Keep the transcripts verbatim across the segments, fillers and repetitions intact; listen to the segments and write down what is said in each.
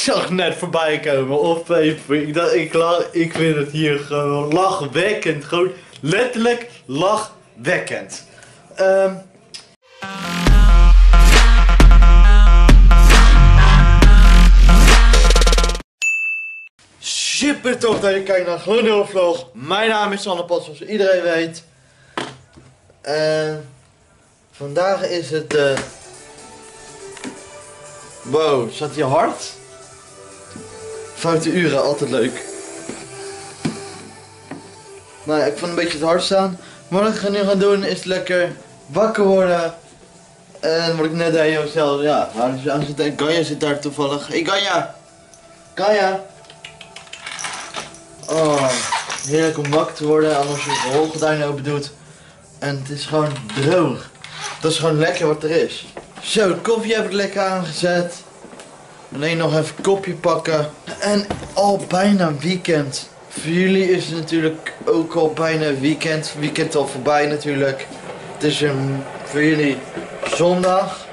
zag net voorbij komen op Facebook. Ik dacht, ik, la, ik vind het hier gewoon lachwekkend. Gewoon letterlijk lachwekkend. Um, Super tof dat je kijkt naar een gloednieuwe vlog. Mijn naam is Sander Pot, zoals iedereen weet. En vandaag is het... Uh... Wow, staat hier hard? Foute uren, altijd leuk. Nou ja, ik vond een beetje het hard staan. Maar wat ik nu gaan doen is lekker wakker worden. En wat ik net deed, zelf, ja, aan zitten. En Ganja zit daar toevallig. Hey Ganja! Ganja! Oh, heerlijk om wakker te worden, anders je de rolgordijn open doet. En het is gewoon droog. Dat is gewoon lekker wat er is. Zo, de koffie heb ik lekker aangezet. Alleen nog even een kopje pakken. En al bijna weekend. Voor jullie is het natuurlijk ook al bijna weekend. Weekend al voorbij natuurlijk. Het is um, voor jullie zondag.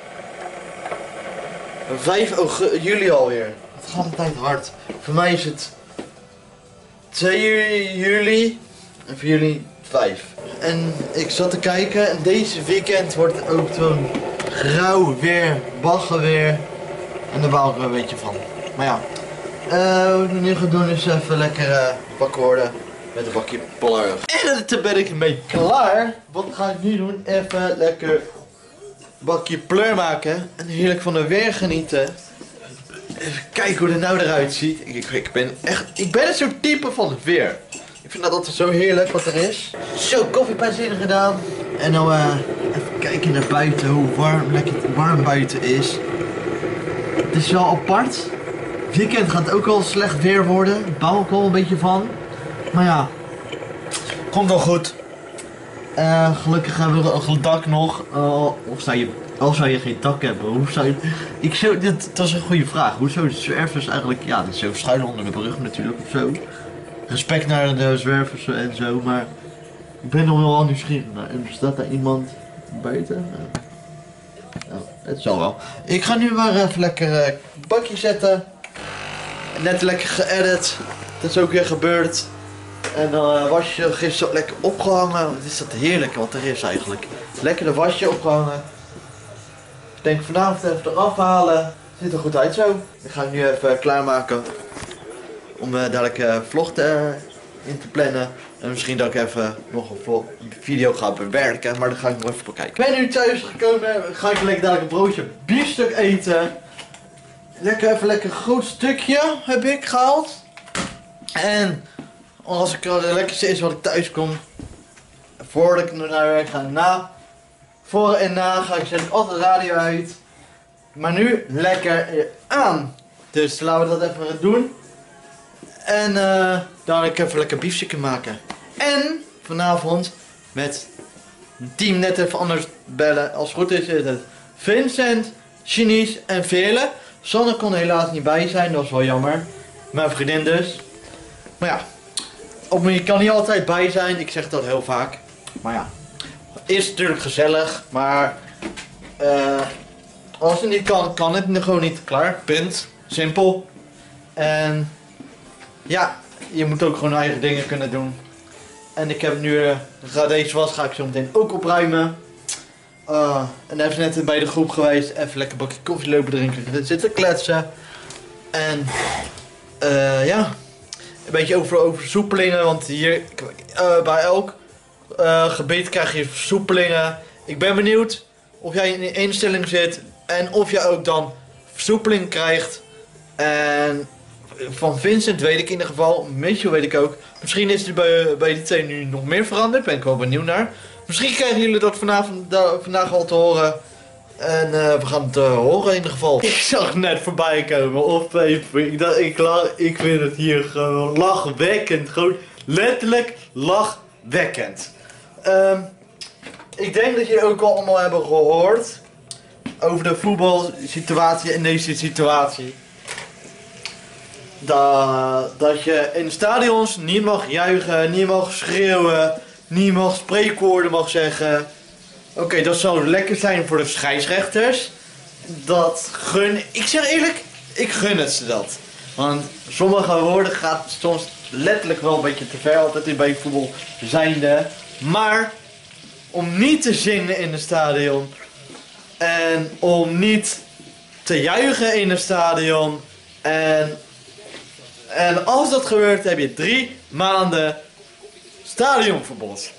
vijf juli alweer. Het gaat de tijd hard. Voor mij is het twee juli en voor jullie vijf. En ik zat te kijken en deze weekend wordt het ook gewoon grauw weer, baggerweer. En daar baal ik er een beetje van. Maar ja, uh, wat ik nu ga doen is even lekker uh, wakker worden met een bakje pleur. En dan ben ik ermee klaar. Wat ga ik nu doen? Even lekker bakje pleur maken en heerlijk van het weer genieten. Even kijken hoe het nou eruit ziet. Ik, ik, ik ben echt, ik ben zo'n type van het weer. Ik vind dat altijd zo heerlijk wat er is. Zo, koffiepijs in gedaan. En dan uh, even kijken naar buiten, hoe warm, lekker warm buiten is. Het is wel apart. Het weekend gaat ook al slecht weer worden. Daar bouw ik al een beetje van. Maar ja, komt wel goed. Uh, gelukkig hebben we een dak nog. Uh, of zou je... Al zou je geen dak hebben, hoe zou je... Ik zou... Dit, dat is een goede vraag. Hoe zou de zwervers eigenlijk... Ja, dit is zo schuilen onder de brug natuurlijk of zo. Respect naar de zwervers en zo, maar... Ik ben nog wel nieuwsgierig naar. En er staat daar iemand buiten? Nou, het zal wel. Ik ga nu maar even lekker uh, bakje zetten. Net lekker geëdit. Dat is ook weer gebeurd. En dan uh, was je gisteren lekker opgehangen. Wat is dat heerlijk wat er is eigenlijk. Lekker de wasje opgehangen. Ik denk vanavond even eraf halen. Ziet er goed uit zo. Ik ga nu even klaarmaken. Om uh, dadelijk uh, vlog te, uh, in te plannen. En misschien dat ik even nog een, vlog, een video ga bewerken. Maar daar ga ik nog even bekijken. Ik ben nu thuis gekomen. Ga ik lekker dadelijk een broodje biefstuk eten. Lekker even lekker een groot stukje heb ik gehaald. En als ik er lekker is wat ik thuis kom. Voordat ik naar werk ga, na. Voor en na ga ik zet ik altijd de radio uit. Maar nu lekker aan. Dus laten we dat even doen. En uh, dan ga ik even lekker biefstukje maken. En vanavond met team net even anders bellen. Als het goed is is het Vincent, Chinies en Vele. Sanne kon er helaas niet bij zijn, dat was wel jammer. Mijn vriendin dus. Maar ja, op me, je kan niet altijd bij zijn, ik zeg dat heel vaak. Maar ja, is natuurlijk gezellig, maar uh, als het niet kan, kan het gewoon niet. Klaar, punt, simpel. En ja, je moet ook gewoon eigen dingen kunnen doen. En ik heb nu, uh, ga deze was ga ik zo meteen ook opruimen. Uh, en even net bij de groep geweest, even lekker een bakje koffie lopen drinken, zitten kletsen. En uh, ja, een beetje over, over versoepelingen, want hier uh, bij elk uh, gebied krijg je versoepelingen. Ik ben benieuwd of jij in de instelling zit en of jij ook dan versoepeling krijgt. En van Vincent weet ik in ieder geval, Mitchell weet ik ook. Misschien is er bij, bij die twee nu nog meer veranderd, ben ik wel benieuwd naar. Misschien krijgen jullie dat vanavond, da, vandaag al te horen. En uh, we gaan het uh, horen in ieder geval. Ik zag net voorbij komen op Facebook. Ik dacht, ik, ik vind het hier gewoon lachwekkend. Gewoon letterlijk lachwekkend. Um, ik denk dat jullie ook al allemaal hebben gehoord over de voetbalsituatie in deze situatie. Dat, dat je in de stadions niet mag juichen, niet mag schreeuwen, niet mag spreekwoorden mag zeggen. Oké, okay, dat zou lekker zijn voor de scheidsrechters. Dat gun... Ik zeg eerlijk, ik gun het ze dat. Want sommige woorden gaat soms letterlijk wel een beetje te ver, altijd bij voetbal zijnde. Maar om niet te zingen in het stadion en om niet te juichen in het stadion en, en als dat gebeurt heb je drie maanden stadionverbod.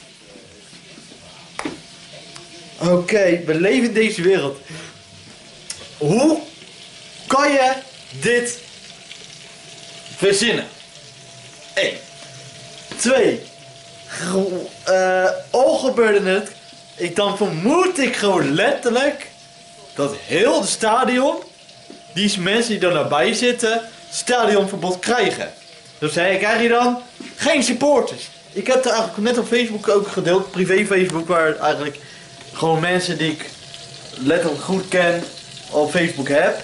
Oké, okay, we leven in deze wereld. Hoe kan je dit verzinnen? één. twee. Uh, al gebeurde het, ik, dan vermoed ik gewoon letterlijk dat heel de stadion, die mensen die er nabij zitten, stadionverbod krijgen. Dus hey, krijg je dan geen supporters. Ik heb er eigenlijk net op Facebook ook gedeeld, privé Facebook, waar eigenlijk gewoon mensen die ik letterlijk goed ken op Facebook heb.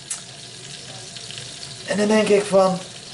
En dan denk ik van,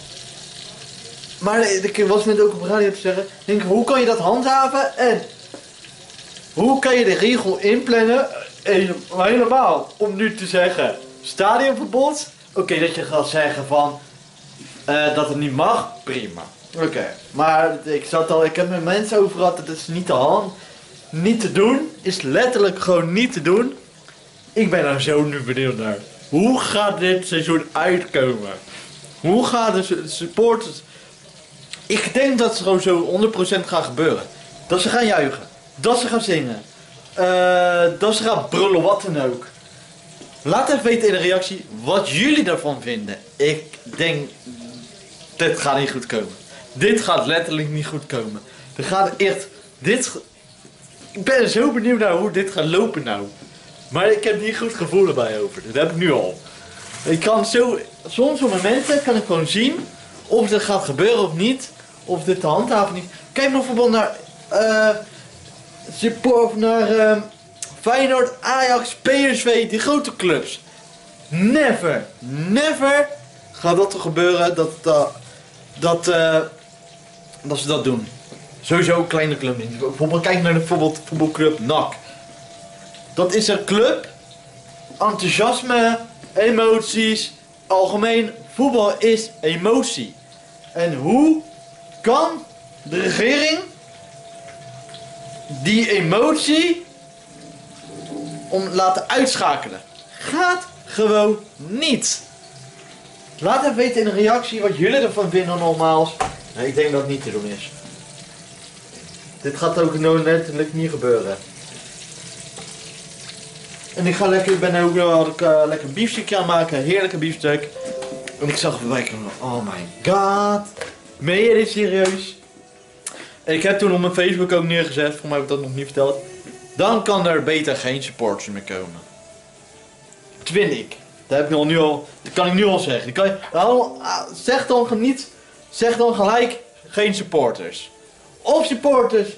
maar ik was net ook op de radio te zeggen, denk ik, hoe kan je dat handhaven en hoe kan je de regel inplannen, helemaal om nu te zeggen stadionverbod. Oké, okay, dat je gaat zeggen van uh, dat het niet mag, prima. Oké, okay. Maar ik zat al, ik heb met mensen over gehad, dat is niet te hand, niet te doen, is letterlijk gewoon niet te doen. Ik ben er zo nu benieuwd naar. Hoe gaat dit seizoen uitkomen? Hoe gaan de supporters? Ik denk dat het gewoon zo honderd procent gaat gebeuren. Dat ze gaan juichen. Dat ze gaan zingen. Uh, dat ze gaan brullen, wat dan ook. Laat even weten in de reactie wat jullie daarvan vinden. Ik denk, dit gaat niet goed komen. Dit gaat letterlijk niet goed komen. Er gaat echt, dit, ik ben zo benieuwd naar hoe dit gaat lopen nou. Maar ik heb niet goed gevoel erbij over. Dat heb ik nu al. Ik kan zo, soms op momenten kan ik gewoon zien of het gaat gebeuren of niet. Of dit te handhaven of niet. Kijk bijvoorbeeld naar, uh, support, naar uh, Feyenoord, Ajax, P S V, die grote clubs. Never, never gaat dat er gebeuren dat, uh, dat, uh, dat ze dat doen. Sowieso een kleine club niet. Bijvoorbeeld kijk naar de bijvoorbeeld voetbalclub N A C. Dat is een club, enthousiasme, emoties, algemeen, voetbal is emotie. En hoe kan de regering die emotie om laten uitschakelen? Gaat gewoon niet. Laat even weten in de reactie wat jullie ervan vinden normaal. Nee, ik denk dat het niet te doen is. Dit gaat ook nou letterlijk niet gebeuren. En ik ga lekker, ik ben ook wel uh, lekker biefstukje aan maken, heerlijke biefstuk. En ik zag voorbij komen, oh my god. Meen je dit serieus? En ik heb toen op mijn Facebook ook neergezet, voor mij heb ik dat nog niet verteld. Dan kan er beter geen supporters meer komen. Twin ik. Dat heb ik al nu al, dat kan ik nu al zeggen. Kan je, nou, zeg dan niet, zeg dan gelijk geen supporters. Of supporters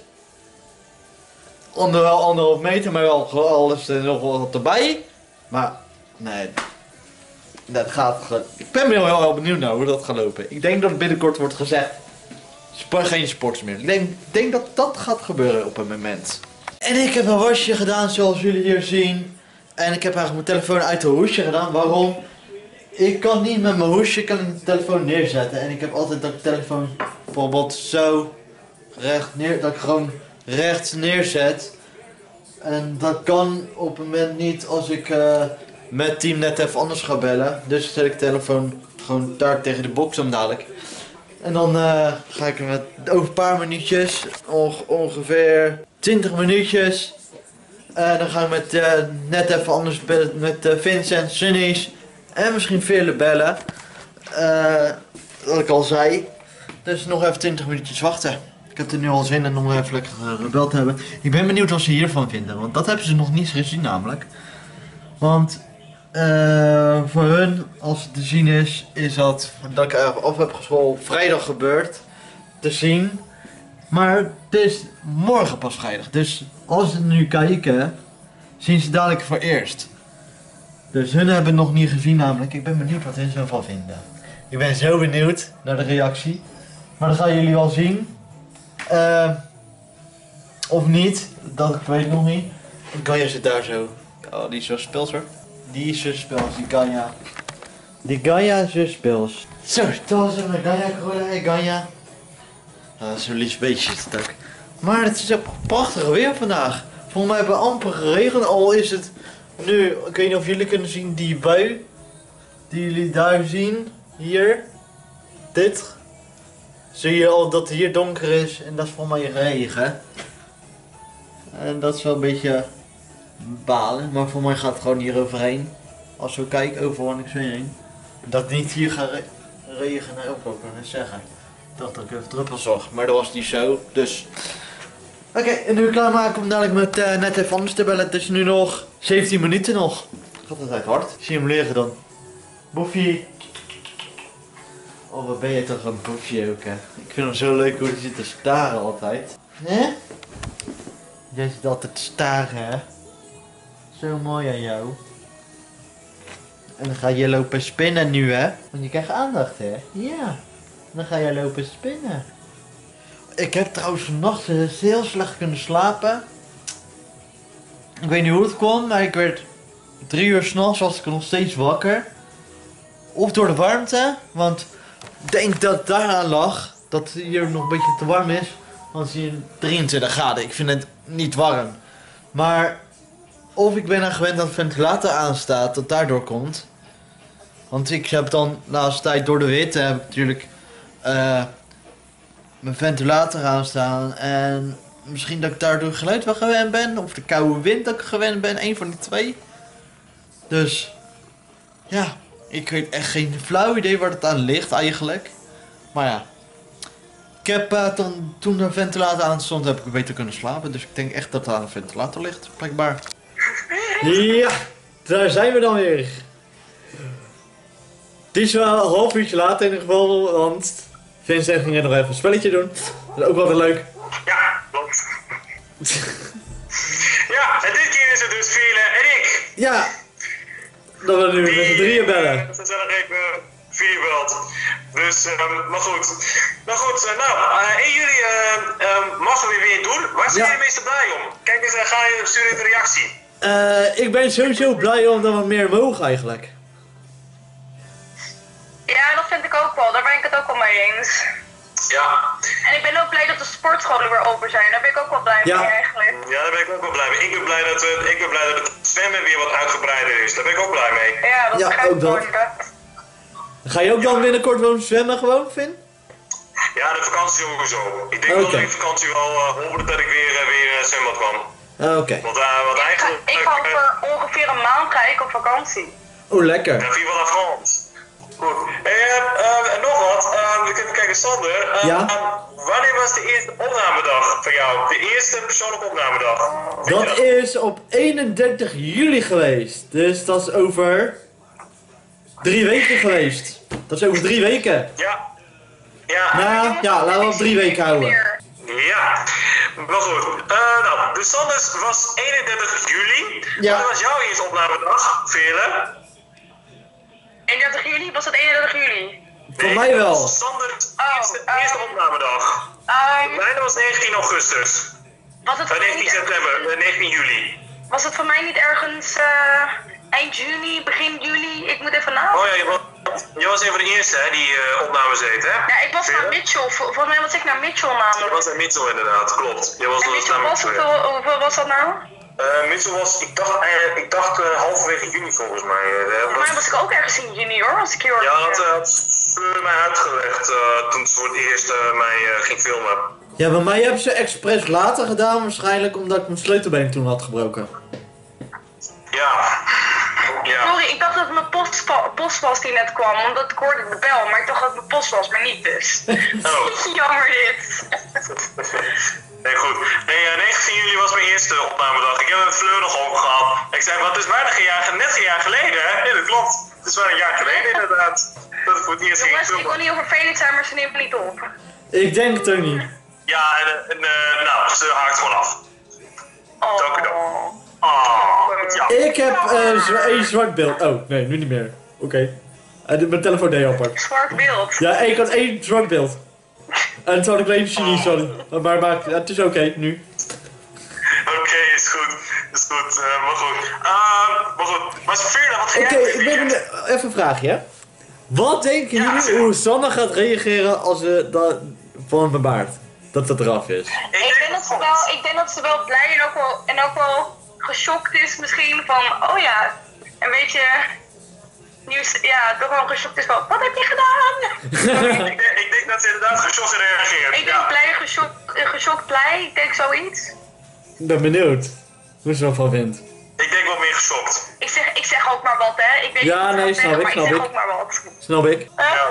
onder wel anderhalf meter, maar wel alles er nog wat erbij. Maar nee, dat gaat. Ik ben heel, heel, heel benieuwd naar hoe dat gaat lopen. Ik denk dat binnenkort wordt gezegd geen sports meer. Ik denk, denk dat dat gaat gebeuren op een moment. En ik heb een wasje gedaan zoals jullie hier zien. En ik heb eigenlijk mijn telefoon uit de hoesje gedaan. Waarom? Ik kan niet met mijn hoesje kan ik de telefoon neerzetten. En ik heb altijd dat ik de telefoon bijvoorbeeld zo recht neer, dat ik gewoon rechts neerzet. En dat kan op het moment niet als ik uh, met team net even anders ga bellen. Dus zet ik de telefoon gewoon daar tegen de box om dadelijk. En dan uh, ga ik met over een paar minuutjes, onge ongeveer twintig minuutjes. Uh, dan ga ik met uh, net even anders bellen met uh, Vincent, Sunny's en misschien Veerle bellen. Uh, wat ik al zei. Dus nog even twintig minuutjes wachten. Ik heb er nu al zin in om even lekker gebeld te hebben. Ik ben benieuwd wat ze hiervan vinden, want dat hebben ze nog niet gezien namelijk. Want uh, voor hun, als het te zien is, is dat, dat ik er af heb geschoten vrijdag gebeurd te zien. Maar het is morgen pas vrijdag, dus als ze nu kijken, zien ze dadelijk voor eerst. Dus hun hebben het nog niet gezien namelijk. Ik ben benieuwd wat hun ervan vinden. Ik ben zo benieuwd naar de reactie. Maar dat gaan jullie wel zien. Uh, of niet, dat ik weet nog niet. Kanja zit daar zo. Oh, die is zo spels hoor. Die is zo spels, die Kanja. Die Gaia zuspils. Zo, dat was een Gaia geworden. Hey Gaia. Ah, zo'n lief beestje is het ook. Maar het is ook prachtig weer vandaag. Volgens mij hebben we amper geregend. Al is het nu, ik weet niet of jullie kunnen zien die bui. Die jullie daar zien. Hier. Dit. Zie je al dat het hier donker is. En dat is volgens mij regen. En dat is wel een beetje balen. Maar voor mij gaat het gewoon hier overheen. Als we kijken overal niks meer heen. Dat het niet hier gaat re regenen. Ook wel kunnen zeggen. Ik dacht dat ik even druppels zag. Maar dat was niet zo. Dus. Oké, okay, en nu klaarmaken om dadelijk met uh, net even anders te bellen. Het is nu nog zeventien minuten nog. Gaat het echt hard? Ik zie hem liggen dan. Boefie. Oh, wat ben je toch een boefje ook, hè? Ik vind hem zo leuk hoe hij zit te staren altijd. Hè? Jij zit altijd te staren, hè? Zo mooi aan jou. En dan ga je lopen spinnen nu, hè? Want je krijgt aandacht, hè? Ja. Dan ga je lopen spinnen. Ik heb trouwens vannacht heel slecht kunnen slapen. Ik weet niet hoe het kwam, maar ik werd drie uur s'nachts was ik nog steeds wakker. Of door de warmte, want ik denk dat het daaraan lag. Dat het hier nog een beetje te warm is. Want het is hier drieëntwintig graden. Ik vind het niet warm. Maar of ik ben er gewend dat de ventilator aanstaat, dat daardoor komt. Want ik heb dan de laatste tijd door de witte heb ik natuurlijk uh, mijn ventilator aanstaan. En misschien dat ik daardoor geluid wel gewend ben. Of de koude wind dat ik gewend ben. Een van die twee. Dus ja, ik weet echt geen flauw idee waar het aan ligt eigenlijk. Maar ja. Ik heb uh, dan, toen de ventilator aan stond heb ik beter kunnen slapen. Dus ik denk echt dat het aan de ventilator ligt. Blijkbaar. Ja, daar zijn we dan weer. Het is wel een half uurtje later in ieder geval, want Vincent ging er nog even een spelletje doen. Dat is ook wel leuk. Ja, klopt. Ja, en dit keer is het dus Vele en ik. Ja, dat we nu met z'n drieën bellen. Dat is wel even vier belt. Dus, um, maar goed. Nou goed, uh, nou, uh, één juli uh, um, mogen we weer doen. Waar zijn ja. jullie meest blij om? Kijk eens, uh, ga je sturen een reactie. Uh, ik ben sowieso blij omdat we meer mogen eigenlijk. Ja, dat vind ik ook wel. Daar ben ik het ook wel mee eens. Ja. En ik ben ook blij dat de sportscholen weer open zijn. Daar ben ik ook wel blij ja. mee eigenlijk. Ja, daar ben ik ook wel blij mee. Ik ben blij dat, we, ik ben blij dat het zwemmen weer wat uitgebreider is. Daar ben ik ook blij mee. Ja, dat ja, begrijp ook ik dat. Ga je ook dan binnenkort gewoon zwemmen gewoon, Vin? Ja, de vakantie sowieso. Ik denk okay. dat ik vakantie wel uh, hoop dat ik weer, uh, weer uh, zwembad kwam. Oké. Okay. Want, uh, want eigenlijk... Ik ga over ongeveer een maand ga ik op vakantie. Oeh, lekker. Ja, viva la France. Goed. En uh, uh, nog wat. Uh, even kijken, Sander. Uh, ja? Uh, wanneer was de eerste opnamedag van jou? De eerste persoonlijke opnamedag? Dat, dat is op eenendertig juli geweest. Dus dat is over drie weken geweest. Dat is over drie weken. Ja. Ja. Nou, ja, laten we op drie weken houden. Ja. Maar goed. Uh, nou, de Sanders was eenendertig juli. Ja. Wat was jouw eerste opnamedag, Vele? eenendertig juli? Was dat eenendertig juli? Voor nee, mij wel. Sanders oh, eerste, um, eerste opnamedag. Um, Mijne was negentien augustus. Was het uh, negentien september, uh, negentien juli. Was het voor mij niet ergens uh, eind juni, begin juli? Ik moet even nadenken. Oh ja, je was, je was een van de eerste hè, die uh, opnames deed, hè? Ja, ik was Vele? naar Mitchell. Vol volgens mij was ik naar Mitchell namelijk. Je was naar Mitchell inderdaad, klopt. Je was en was Mitchell naar was, Mitchell, het, hoeveel was dat nou? Uh, Mitchell was, ik dacht, uh, ik dacht uh, halverwege juni volgens mij. Uh, Voor mij was ik ook ergens in juni hoor, als ik heel erg. Ja, dat had Fleur mij uitgelegd uh, toen ze voor het eerst uh, mij uh, ging filmen. Ja, bij mij hebben ze expres later gedaan waarschijnlijk omdat ik mijn sleutelbeen toen had gebroken. Ja. Ja. Sorry, ik dacht dat het mijn post, post was die net kwam, omdat ik hoorde de bel, maar ik dacht dat het mijn post was, maar niet dus. Oh. Jammer dit. Nee, goed. Nee, uh, negentien juli was mijn eerste opnamedag. Ik heb met Fleur nog over gehad. Ik zei, wat is bijna een jaar, net een jaar geleden, hè? Nee, dat klopt. Het is wel een jaar geleden inderdaad. Dat ik voor het eerst ging Jongens, filmen. ik wil niet over Felix zijn, maar ze neemt me niet op. Ik denk het ook niet. Ja, en, en uh, nou, ze haakt gewoon af. Oh. Dank u wel. Oh, ja. Ik heb uh, zwa één zwart beeld. Oh, nee, nu niet meer. Oké. Okay. Uh, mijn telefoon deed apart. Zwart beeld. Ja, ik had één zwart beeld. En toen had ik alleen Chinese, sorry. Maar, maar het is oké, okay, nu. Oké, okay, is goed. Is goed, uh, maar goed. Uh, maar goed. Maar Veerle, wat ga jij Oké, okay, ik ben een, even een vraagje, hè. Wat denken Ja, jullie zeg. hoe Sanne gaat reageren als ze dat van mijn baard? Dat dat eraf is. Ik denk dat ze wel, ik denk dat ze wel blij en ook wel, en ook wel geschokt is misschien van, oh ja, een beetje, nieuws, ja, toch wel geschokt is van, wat heb je gedaan? ik, denk, ik denk dat ze inderdaad geschokt reageert. Ik denk ja. blij, geschokt, eh, geschokt blij, ik denk zoiets. Ik ben benieuwd hoe ze ervan vindt. Ik denk wel meer geschokt. Ik zeg, ik zeg ook maar wat, hè. Ik weet Ja, niet wat nee, ik ga snap zeggen, ik, maar snap ik zeg ik. ook maar wat. Snap ik. Ja.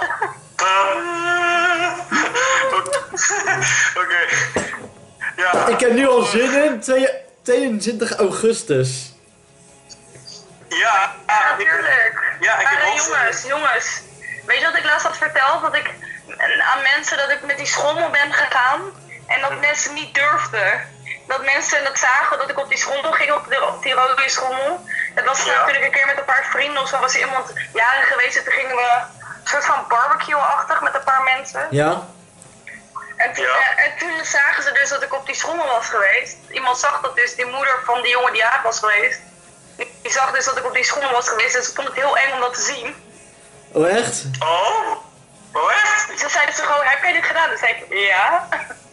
Oké. Ja. Ik heb nu al zin in tweeëntwintig augustus. Ja, Ja, ik- natuurlijk. Ja, ik maar heb eh, ook zin in. jongens, jongens. Weet je wat ik laatst had verteld? Dat ik eh, aan mensen dat ik met die schommel ben gegaan. En dat mensen niet durfden. Dat mensen dat zagen dat ik op die schommel ging, op, de, op die rode schommel. Dat was Ja. toen ik een keer met een paar vrienden of zo was er iemand jaren geweest. En toen gingen we een soort van barbecue-achtig met een paar mensen. Ja? En toen, Ja. eh, en toen zagen ze dus dat ik op die schommel was geweest. Iemand zag dat dus, die moeder van die jongen die uit was geweest. Die, die zag dus dat ik op die schommel was geweest. En ze vond het heel eng om dat te zien. Oh echt? Oh? Oh echt? Ze zeiden ze gewoon, heb jij dit gedaan? Dus zei ik, ja.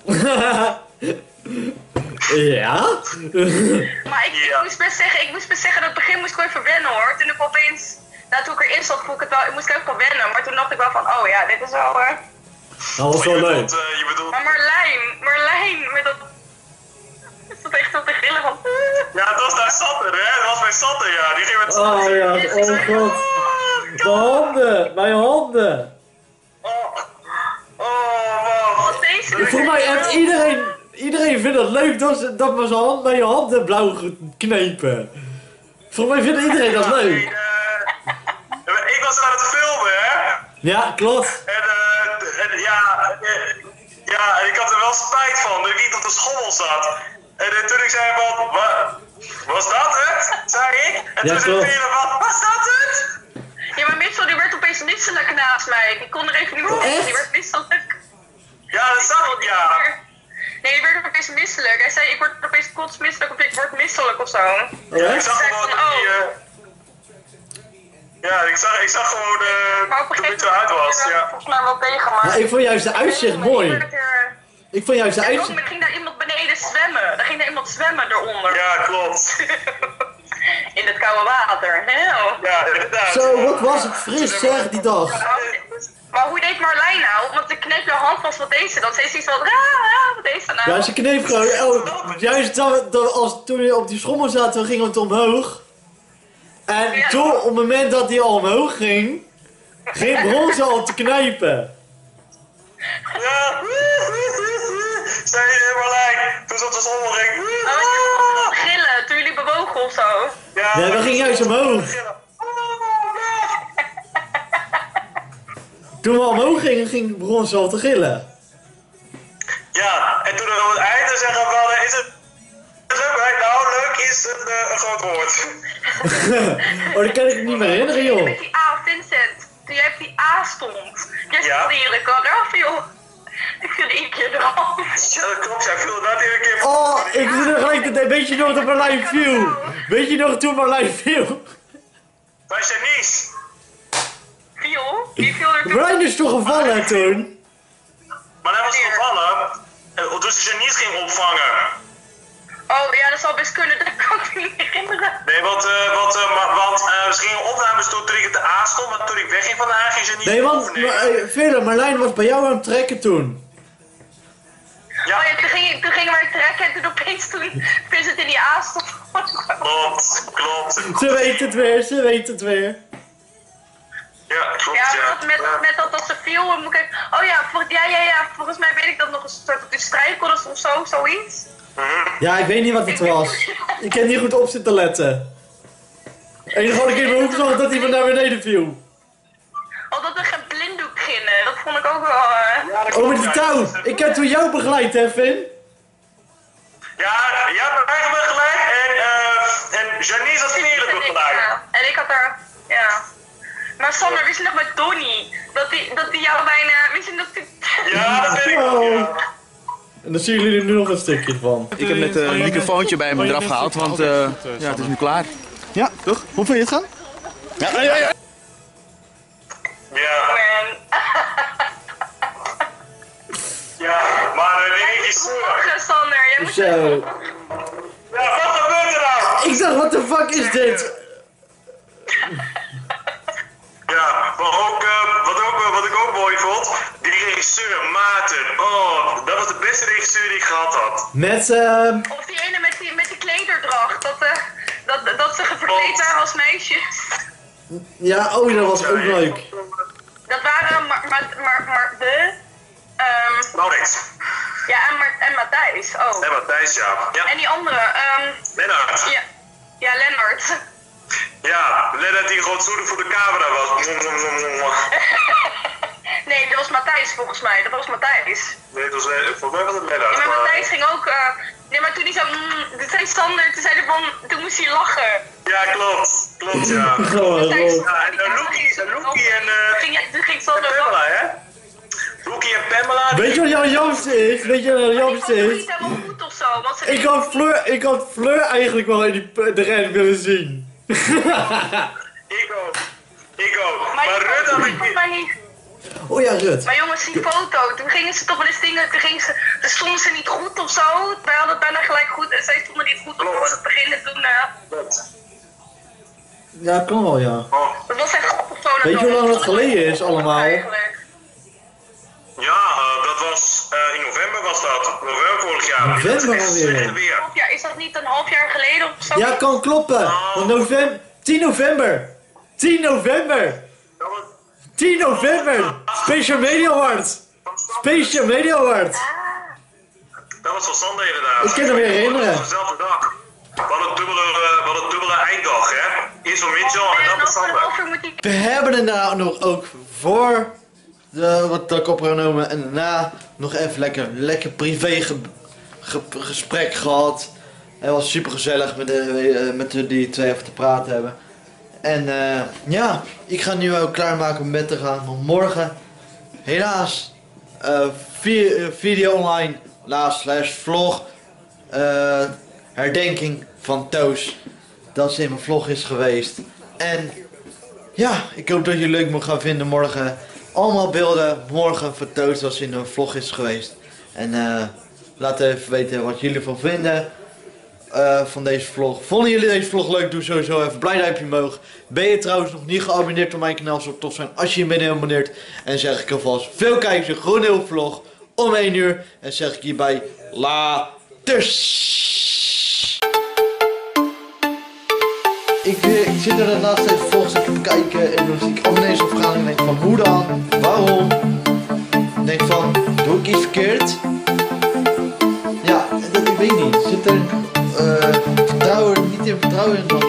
Ja? Maar ik, ik Ja. moest best zeggen, ik moest best zeggen, dat het begin moest ik wel even wennen hoor. Toen ik opeens, nou, toen ik erin zat, vond ik het wel, moest ik ook wel wennen. Maar toen dacht ik wel van, oh ja, dit is wel... Uh... Dat was Je wel leuk. bedoelt, eh, je bedoelt... Maar Marlijn, Marlijn, met dat... Is dat echt op de grillen van... Ja, dat was daar Sander, hè? Dat was bij Sander, ja. Die ging met Oh Sander. ja, oh god. De handen, mijn handen. Oh, oh, man. Wat deze... Voor mij heeft iedereen, iedereen vindt het leuk dat, ze, dat we zijn hand bij je handen blauw knepen. Voor mij vindt iedereen dat Nee, leuk. eh, ik was aan het filmen, hè? Ja, klopt. En, eh, en ja, eh, ja, en ik had er wel spijt van dat ik niet op de schommel zat. En eh, toen ik zei van, "Wa- was dat het? Zei ik. En Ja, toen zei klopt. Peter van, was dat het? Ja, maar Mitchell die werd opeens misselijk naast mij. Die kon er even niet meer Oh, op. echt? Die werd misselijk. Ja, dat zag ik, ja. Nee, die werd opeens misselijk. Hij zei, ik word opeens kotsmisselijk of ik word misselijk of zo. Oh, Ik echt? zag zei gewoon van, dat die, oh. eh, ja, ik zag, ik zag gewoon eh Maar op een toen ik gegeven eruit moment was, ging er ja. volgens mij wel tegen, maar... Maar ik vond juist de uitzicht mooi. Die werd er- Ik vond juist de En ook, uitzicht... er ging daar iemand beneden zwemmen. Er ging daar iemand zwemmen eronder. Ja, klopt. In het koude water. Heel. Ja, inderdaad. Zo, wat was het fris zeg die dag. Maar hoe deed Marlijn nou? Want ik kneep je hand vast, wat deed ze dan? Ze is iets van, ah, ah, wat deed ze nou? Ja, ze kneep gewoon. Oh, juist dat, dat als, toen we op die schommel zaten, we gingen het omhoog. En Ja. toen, op het moment dat hij al omhoog ging, ging begon ze al te knijpen. Ja. Zei je Marlijn, toen zat de zon ging. Oh, was je aan het gillen toen jullie bewogen of zo? Ja, Ja, we gingen juist omhoog. Toen we omhoog gingen, ging, begon ze al te gillen. Ja, en toen we op het einde zeggen we wel, is het het leuk? Hè? Nou, leuk is een, eh, een groot woord. Oh, dat kan ik me niet meer herinneren, joh. Met die A, Vincent. Toen jij op die A stond. Jij Ja. stond hier, ik kan eraf, joh. Ik viel één keer eraf. Ja, dat klopt, jij viel inderdaad een keer. Oh, ik moet er gelijk dat weet je nog dat Marlijn viel? Weet je nog toen Marlijn viel? Bij Janice. Viel? Wie viel er toen? Marlijn is toch gevallen toen? Maar hij was Wanneer? gevallen. En dus Janice ging opvangen. Oh ja, dat zal best kunnen, dat kan ik me niet herinneren. Nee, want, uh, want, uh, maar, want uh, ze gingen opnames doen toen ik te A stond, maar toen ik wegging van de A ging Janice Nee, want overnemen. maar, eh, Vele, Marlijn was bij jou aan het trekken toen. Ja, Oh ja, toen, ging, toen gingen we trekken en toen opeens toen Vincent in die A stond. klopt, klopt. Ze weet het weer, ze weet het weer. Ja, klopt, Ja, ja. met, met, Ja. met dat als ze viel, moet ik... Oh ja, vol, ja, ja, ja, volgens mij weet ik dat nog een soort op de strijkels of zo, zoiets. Mhm. Ja, ik weet niet wat het was. Ik heb niet goed op zitten letten. Enige wat ik in mijn hoek zag dat hij van naar beneden viel. Oh, dat er geen blinddoek gingen, dat vond ik ook wel... eh, Ja, dat Oh, met klopt, die ja. touw. Ik heb toen jou begeleid, hè, Vin? Ja, ja, bij mij hebben we gelijk en, uh, en Janice had Vele en ik, begeleid. ja. En ik had er... Ja. Maar Sander, wist je nog met Donnie? Dat die, dat die jou bijna... Wist je dat die... Ja, dat weet ik nog, ja. En dan zien jullie er nu nog een stukje van. Ik heb net een microfoontje bij me eraf gehaald, want uh, ja, het is nu klaar. Ja, toch? Hoe vind je het gaan? Ja, ja, ja. Ja. Man. Ja, maar een dingetje Goed sturen. lachen, Sander. Je moet Zo. Ja, wat gebeurt er nou? Ik dacht, what the fuck is dit? Ja, maar ook, uh, wat, ook, uh, wat ik ook mooi vond, die regisseur Maarten. Oh, dat was de beste regisseur die ik gehad had. Met, uh... Of die ene met die, met die klederdracht. Dat, uh, dat, dat ze verkleed waren als meisjes. ja, oh, dat was ook leuk. Dat waren maar, maar, maar, maar de... Um, Maurits. ja, en, Mar en Matthijs. Oh. En Matthijs, ja. ja. En die andere. Um, Lennart. ja, ja, Lennart. Ja, Lennart die gewoon zoedig voor de camera was. Nee, dat was Matthijs volgens mij. Dat was Matthijs. Nee, dat was, volgens mij was het Lennart. Ja, maar maar- Matthijs ging ook... Uh, nee, maar toen hij zo... Mm, dit zei Sander, toen zei hij van... Toen moest hij lachen. Ja, klopt. Klopt, ja. Gewoon Matthijs- rot. Ja, en uh, Loekie, en Loekie en... Uh, Ging, toen ging en Sander... Pamela, hè? Loekie en Pamela. Weet je wat jouw jammerste is? Weet je wat jouw Die jammerste vond het is? niet helemaal goed of zo. Want ze Ik had Fleur, ik had Fleur eigenlijk wel in die, p- de ren willen zien. Ik ook. Ik ook. Maar, Maar die Rut foto, had die ik vond niet. mij niet... Oh ja, Rut. Maar jongens, die foto, toen gingen ze toch wel eens dingen, toen gingen ze, toen stonden ze niet goed of zo. Wij hadden het bijna gelijk goed en zij stonden niet goed op het begin en toen, uh, Ja, kan wel, ja. Oh. dat was echt grappig zo. Weet je hoe lang dat geleden is allemaal? Eigenlijk. Ja, uh, dat was uh, in november was dat. November vorig jaar. November Dat is echt alweer. slecht weer. Half jaar, is dat niet een half jaar geleden of zo? Ja, kan kloppen. Want november, tien november. tien november. Dat was, tien november. Special Media Awards. Special Media Awards. dat was van Sander inderdaad. Ik kan me weer herinneren. Dat was dezelfde dag. We hadden dubbele, uh, we hadden dubbele einddag, hè. Eerst van Mitchell Oh, en dan van nog een Sander. half uur moet die... We hebben er nou nog ook voor de, wat ik opgenomen en daarna nog even lekker, lekker privé ge, ge- gesprek gehad. Het was super gezellig met, de, met de, die twee even te praten hebben. En uh, ja, ik ga nu ook klaarmaken om bed te gaan. Want morgen, helaas, uh, vi video online, laatst slash vlog, uh, herdenking van Toos. Dat ze in mijn vlog is geweest. En ja, ik hoop dat jullie leuk mogen gaan vinden morgen. Allemaal beelden morgen van Toos als ze in een vlog is geweest. En uh, laat even weten wat jullie ervan vinden. Uh, van deze vlog. Vonden jullie deze vlog leuk? Doe sowieso even een blij duimpje omhoog. Ben je trouwens nog niet geabonneerd op mijn kanaal? Zou het tof zijn als je je bent geabonneerd. En zeg ik alvast veel kijkers, een groen heel vlog om één uur. En zeg ik hierbij laters. Ik, eh, ik zit er de laatste tijd vlogs te kijken en dan zie ik abonnees opgaan en denk van hoe dan? Waarom? Ik denk van, doe ik iets verkeerd? Ja, dat, ik weet niet. Zit er uh, vertrouwen, niet in vertrouwen in dan